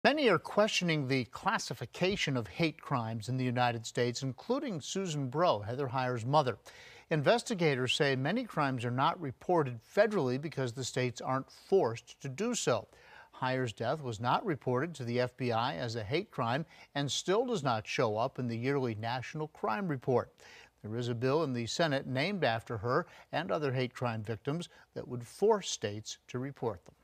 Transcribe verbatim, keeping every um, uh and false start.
Many are questioning the classification of hate crimes in the United States, including Susan Bro, Heather Heyer's mother. Investigators say many crimes are not reported federally because the states aren't forced to do so. Heyer's death was not reported to the F B I as a hate crime and still does not show up in the yearly National Crime Report. There is a bill in the Senate named after her and other hate crime victims that would force states to report them.